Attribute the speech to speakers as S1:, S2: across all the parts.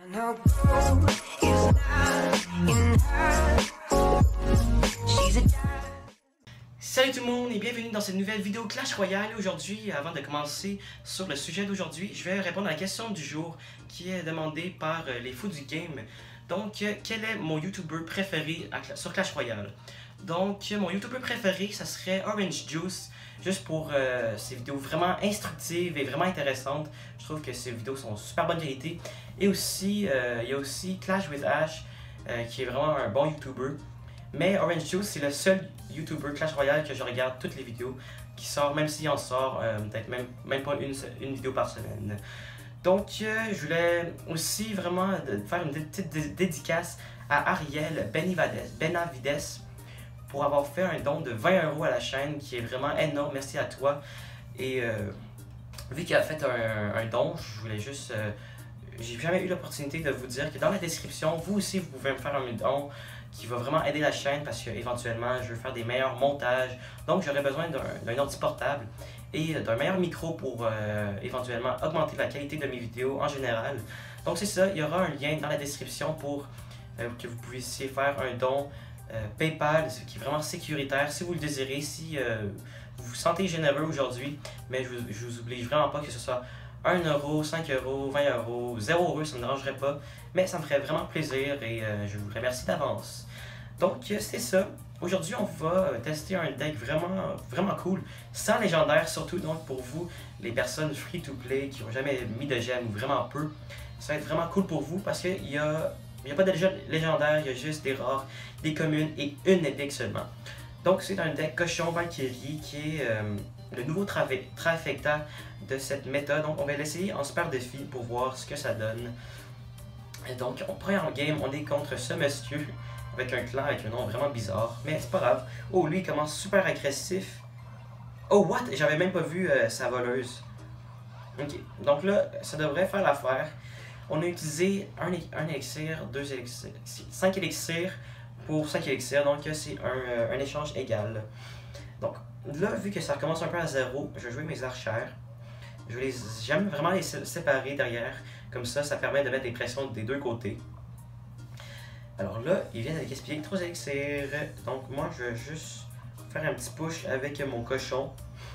S1: Salut tout le monde et bienvenue dans cette nouvelle vidéo Clash Royale. Aujourd'hui, avant de commencer sur le sujet d'aujourd'hui, je vais répondre à la question du jour qui est demandée par les fous du game. Donc, quel est mon YouTuber préféré sur Clash Royale? Donc, mon YouTuber préféré, ça serait Orange Juice, juste pour ses vidéos vraiment instructives et vraiment intéressantes. Je trouve que ses vidéos sont super bonne qualité. Et aussi, il y a aussi Clash with Ash, qui est vraiment un bon YouTuber. Mais Orange Juice, c'est le seul YouTuber Clash Royale que je regarde toutes les vidéos qui sort, même s'il en sort peut-être même pas une vidéo par semaine. Donc, je voulais aussi vraiment faire une petite dédicace à Ariel Benavides pour avoir fait un don de 20 € à la chaîne, qui est vraiment énorme. Merci à toi. Et vu qu'il a fait un don, je voulais juste... j'ai jamais eu l'opportunité de vous dire que dans la description, vous aussi, vous pouvez me faire un don qui va vraiment aider la chaîne parce qu'éventuellement, je veux faire des meilleurs montages. Donc, j'aurais besoin d'un ordi portable et d'un meilleur micro pour éventuellement augmenter la qualité de mes vidéos en général. Donc, c'est ça. Il y aura un lien dans la description pour que vous puissiez faire un don PayPal, ce qui est vraiment sécuritaire si vous le désirez. Si vous vous sentez généreux aujourd'hui, mais je vous oblige vraiment pas que ce soit 1 €, 5 €, 20 €, 0 €, ça ne me dérangerait pas, mais ça me ferait vraiment plaisir et je vous remercie d'avance. Donc c'est ça. Aujourd'hui on va tester un deck vraiment cool, sans légendaire surtout, donc pour vous, les personnes free to play qui n'ont jamais mis de gemme ou vraiment peu, ça va être vraiment cool pour vous parce qu'il n'y a pas de légendaire, il y a juste des rares, des communes et une épique seulement. Donc c'est un deck Cochon Valkyrie qui est le nouveau trifecta de cette méthode. Donc on va l'essayer en super défi pour voir ce que ça donne. Et donc on prend en game, on est contre ce monsieur avec un clan avec un nom vraiment bizarre, mais c'est pas grave. Oh, lui il commence super agressif. Oh what? J'avais même pas vu sa voleuse. Ok, donc là ça devrait faire l'affaire. On a utilisé un élixir, 2 élixirs, 5 élixirs pour 5 élixirs, donc c'est un échange égal. Donc là, vu que ça recommence un peu à zéro, je vais jouer mes archères. J'aime vraiment les séparer derrière, comme ça permet de mettre des pressions des deux côtés. Alors là, ils viennent de gaspiller 3 élixirs, donc moi je vais juste faire un petit push avec mon cochon.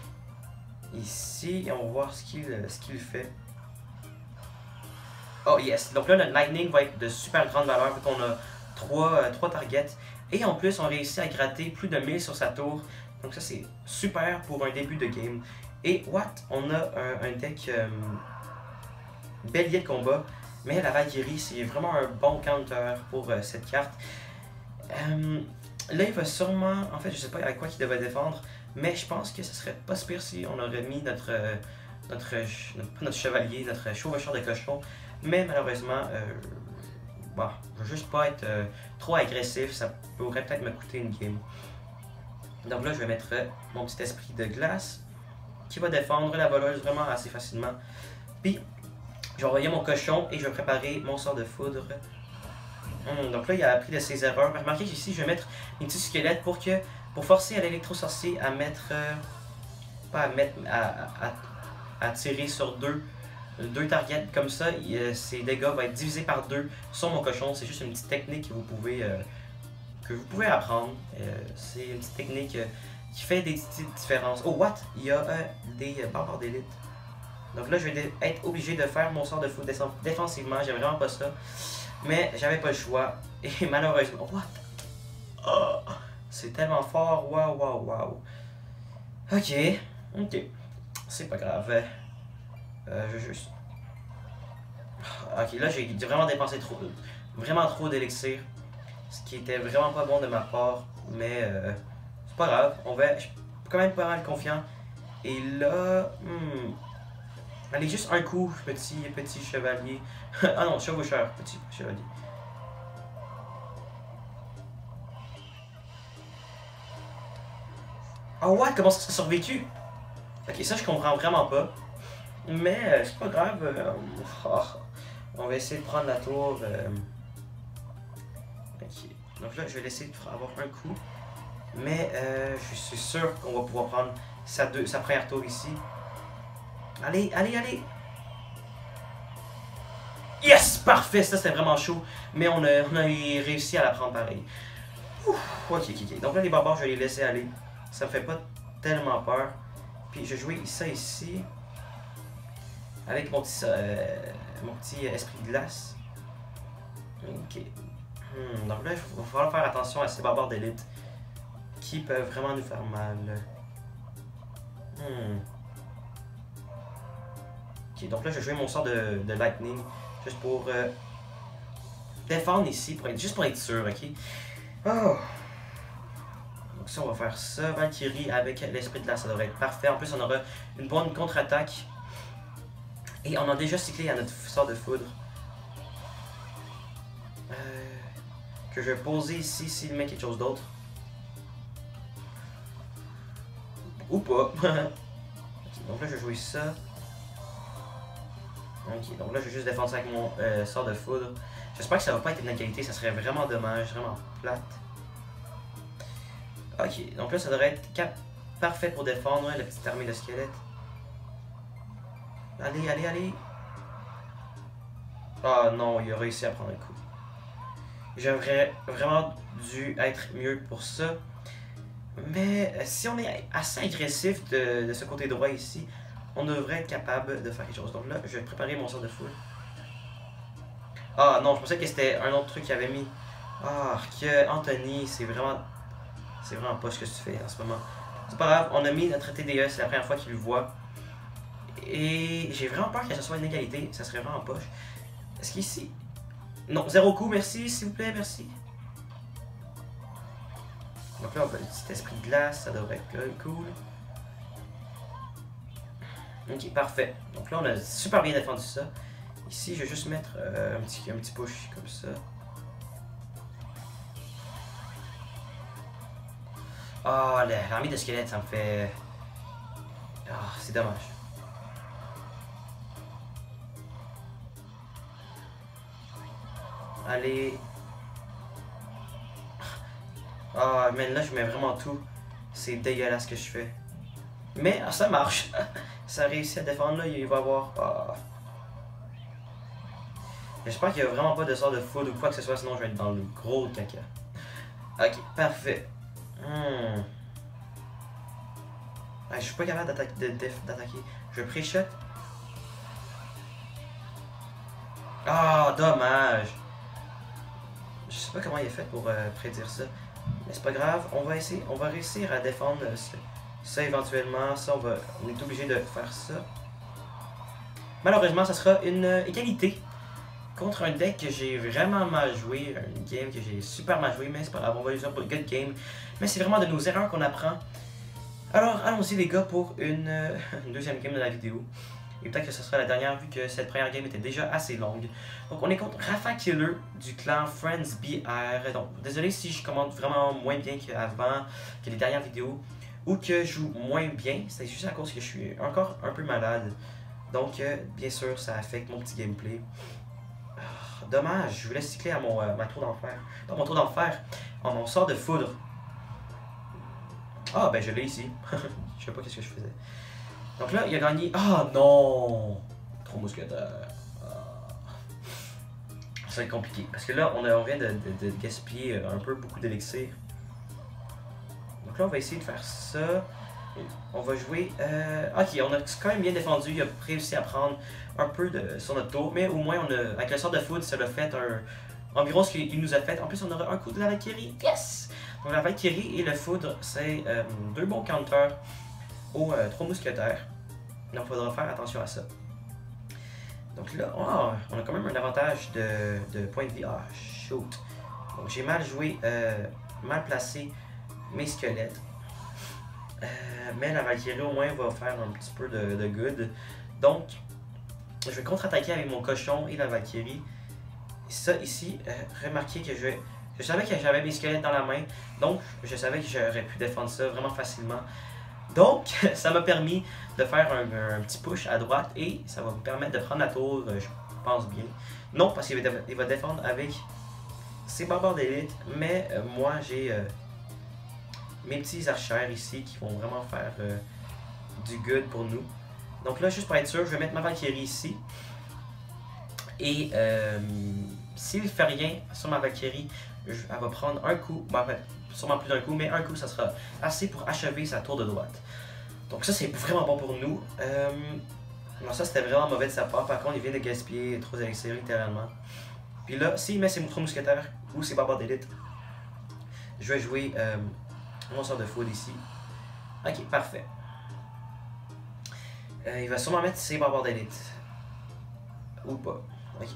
S1: Ici, et on va voir ce qu'il fait. Oh yes, donc là notre lightning va être de super grande valeur vu qu'on a 3 targets. Et en plus, on réussit à gratter plus de 1000 sur sa tour. Donc ça, c'est super pour un début de game. Et what? On a un deck bélier de combat. Mais la Valkyrie, c'est vraiment un bon counter pour cette carte. Là, il va sûrement... En fait, je sais pas à quoi il devait défendre. Mais je pense que ce serait pas si pire si on aurait mis notre chevalier, notre chevaucheur de cochon. Mais malheureusement... bon, je veux juste pas être trop agressif, ça pourrait peut-être me coûter une game. Donc là, je vais mettre mon petit esprit de glace qui va défendre la voleuse vraiment assez facilement. Puis, je vais envoyer mon cochon et je vais préparer mon sort de foudre. Donc là, il a appris de ses erreurs. Remarquez qu'ici, je vais mettre mes petits squelettes pour forcer à l'électro-sorcier à mettre... pas à mettre... à tirer sur deux targets, comme ça, ses dégâts vont être divisés par 2 sur mon cochon. C'est juste une petite technique que vous pouvez apprendre. C'est une petite technique qui fait des petites différences. Oh what? Il y a des barbares d'élite. Donc là, je vais être obligé de faire mon sort de foot défensivement. J'aime vraiment pas ça. Mais j'avais pas le choix. Et malheureusement... What? Oh, c'est tellement fort. Waouh. Ok. C'est pas grave. Je vais juste... Ok, là j'ai vraiment dépensé vraiment trop d'élixir, ce qui était vraiment pas bon de ma part, mais c'est pas grave, je suis quand même pas mal confiant. Et là, allez, juste un coup, petit chevalier. Ah non, chevaucheur, petit chevalier. Oh what? Comment ça a survécu? Ok, ça je comprends vraiment pas. Mais c'est pas grave, on va essayer de prendre la tour. Ok, donc là je vais laisser avoir un coup. Mais je suis sûr qu'on va pouvoir prendre sa première tour ici. Allez! Yes! Parfait, ça c'était vraiment chaud. Mais on a réussi à la prendre pareil. Ouf, ok. Donc là, les barbares, je vais les laisser aller. Ça me fait pas tellement peur. Puis je vais jouer ça ici. Avec mon petit esprit de glace. Ok. Donc là, il va falloir faire attention à ces barbares d'élite. Qui peuvent vraiment nous faire mal. Ok, donc là, je vais jouer mon sort de lightning. Juste pour défendre ici. Juste pour être sûr, ok? Oh. Donc ça, on va faire ça. Valkyrie avec l'esprit de glace, ça devrait être parfait. En plus, on aura une bonne contre-attaque. Et on a déjà cyclé à notre sort de foudre. Que je vais poser ici s'il met quelque chose d'autre. Ou pas. Okay, donc là, je vais jouer ça. Ok, donc là, je vais juste défendre ça avec mon sort de foudre. J'espère que ça va pas être une qualité, ça serait vraiment dommage, vraiment plate. Ok, donc là, ça devrait être parfait pour défendre la petite armée de squelettes. Allez. Ah non, il a réussi à prendre un coup. J'aurais vraiment dû être mieux pour ça. Mais si on est assez agressif de ce côté droit ici, on devrait être capable de faire quelque chose. Donc là, je vais préparer mon sort de foudre. Ah non, je pensais que c'était un autre truc qu'il avait mis. Ah, que Anthony, c'est vraiment pas ce que tu fais en ce moment. C'est pas grave, on a mis notre TDE, c'est la première fois qu'il le voit. Et j'ai vraiment peur que ce soit une égalité, ça serait vraiment poche. Est-ce qu'ici... Non, 0 coup, merci, s'il vous plaît, merci. Donc là, on a le petit esprit de glace, ça devrait être cool. Ok, parfait. Donc là, on a super bien défendu ça. Ici, je vais juste mettre un petit push comme ça. Oh, l'armée de squelettes, ça me fait... Ah, oh, c'est dommage. Allez. Ah, mais là, je mets vraiment tout. C'est dégueulasse ce que je fais. Mais ça marche. Ça réussit à défendre là, il va avoir... Ah. J'espère qu'il n'y a vraiment pas de sort de foudre ou quoi que ce soit, sinon je vais être dans le gros caca. Ok, parfait. Je suis pas capable d'attaquer. Je pré-shot. Ah, dommage. Je sais pas comment il est fait pour prédire ça. Mais c'est pas grave, on va essayer, on va réussir à défendre ça éventuellement. Ça, on est obligé de faire ça. Malheureusement, ça sera une égalité contre un deck que j'ai vraiment mal joué, une game que j'ai super mal joué, mais c'est pas grave, on va l'utiliser pour le good game. Mais c'est vraiment de nos erreurs qu'on apprend. Alors, allons-y les gars pour une deuxième game de la vidéo. Et peut-être que ce sera la dernière vu que cette première game était déjà assez longue. Donc on est contre Rafa Killer du clan Friends BR. Donc désolé si je commente vraiment moins bien qu'avant, que les dernières vidéos. Ou que je joue moins bien. C'est juste à cause que je suis encore un peu malade. Donc bien sûr ça affecte mon petit gameplay. Dommage, je voulais cycler à ma tour d'enfer. Dans mon tour d'enfer, en mon sort de foudre. Ah ben je l'ai ici. Je sais pas qu'est-ce que je faisais. Donc là, il a gagné... Ah non! Trop mousquetaire. Ça va être compliqué. Parce que là, on vient de gaspiller un peu beaucoup d'élixir. Donc là, on va essayer de faire ça. On va jouer... Ok, on a quand même bien défendu. Il a réussi à prendre un peu sur notre tour. Mais au moins, avec le sort de foudre, ça l'a fait environ ce qu'il nous a fait. En plus, on aura un coup de la Valkyrie. Yes! Donc la Valkyrie et le foudre, c'est deux bons counters aux 3 mousquetaires. Donc il faudra faire attention à ça. Donc là, on a quand même un avantage de points de vie. Ah, shoot. Donc j'ai mal joué, mal placé mes squelettes. Mais la Valkyrie au moins va faire un petit peu de good. Donc, je vais contre-attaquer avec mon cochon et la Valkyrie. Et ça ici, remarquez que je savais que j'avais mes squelettes dans la main. Donc, je savais que j'aurais pu défendre ça vraiment facilement. Donc, ça m'a permis de faire un petit push à droite et ça va me permettre de prendre la tour, je pense bien. Non, parce qu'il va défendre avec ses barbares d'élite, mais moi j'ai mes petits archères ici qui vont vraiment faire du good pour nous. Donc là, juste pour être sûr, je vais mettre ma Valkyrie ici. Et s'il fait rien sur ma Valkyrie, elle va prendre un coup, ben, en fait, sûrement plus d'un coup, mais un coup, ça sera assez pour achever sa tour de droite. Donc ça, c'est vraiment bon pour nous. Non, ça, c'était vraiment mauvais de sa part. Par contre, il vient de gaspiller trop d'élixirs, littéralement. Puis là, s'il met ses trois mousquetaires ou ses barbares d'élite, je vais jouer mon sort de foudre ici. Ok, parfait. Il va sûrement mettre ses barbares d'élite. Ou pas. Ok.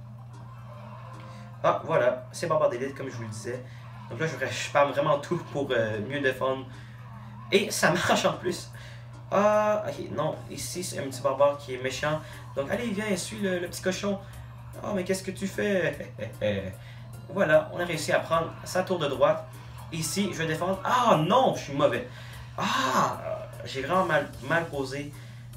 S1: Ah, voilà, c'est barbares d'élite, comme je vous le disais. Donc là, je parle vraiment tout pour mieux défendre. Et ça marche en plus. Ah, ok, non, ici c'est un petit barbare qui est méchant. Donc allez, viens, suis le petit cochon. Oh, mais qu'est-ce que tu fais? Voilà, on a réussi à prendre sa tour de droite. Ici, je vais défendre. Ah non, je suis mauvais. Ah, j'ai vraiment mal posé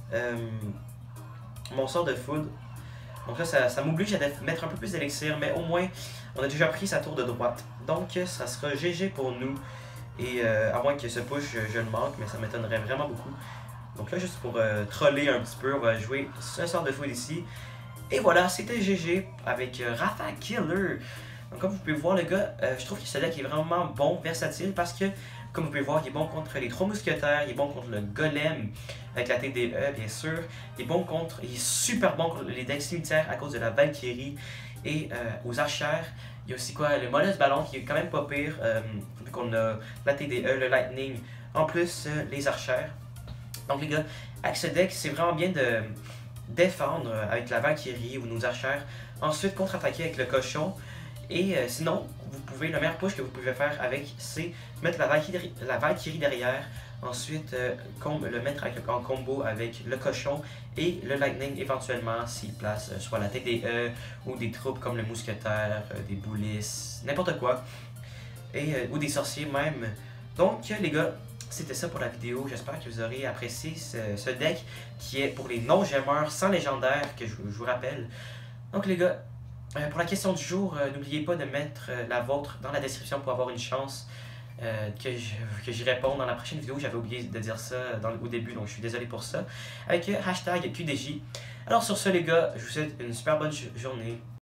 S1: mon sort de foudre. Donc là, ça m'oblige à mettre un peu plus d'élixir, mais au moins, on a déjà pris sa tour de droite. Donc, ça sera GG pour nous. Et à moins que ce push, je le manque, mais ça m'étonnerait vraiment beaucoup. Donc là, juste pour troller un petit peu, on va jouer ce sort de foudre ici. Et voilà, c'était GG avec Rafa Killer. Donc comme vous pouvez voir, le gars, je trouve que ce deck est vraiment bon, versatile, parce que, comme vous pouvez voir, il est bon contre les trois mousquetaires, il est bon contre le golem, avec la TDE, bien sûr. Il est super bon contre les decks cimetières à cause de la Valkyrie et aux archères. Il y a aussi quoi, le Mollusque Ballon qui est quand même pas pire, vu qu'on a la TDE, le Lightning, en plus les archères. Donc les gars, avec ce deck, c'est vraiment bien de défendre avec la Valkyrie ou nos archères, ensuite contre-attaquer avec le cochon. Et sinon, le meilleur push que vous pouvez faire avec, c'est mettre la Valkyrie derrière, ensuite le mettre en combo avec le cochon et le Lightning éventuellement s'il place soit la TDE ou des troupes comme le mousquetaire, des boulisses, n'importe quoi, et, ou des sorciers même. Donc les gars, c'était ça pour la vidéo. J'espère que vous aurez apprécié ce deck qui est pour les non-gemeurs sans légendaire, que je vous rappelle. Donc les gars, pour la question du jour, n'oubliez pas de mettre la vôtre dans la description pour avoir une chance que j'y réponde dans la prochaine vidéo. J'avais oublié de dire ça au début, donc je suis désolé pour ça. Avec hashtag QDJ. Alors sur ce les gars, je vous souhaite une super bonne journée.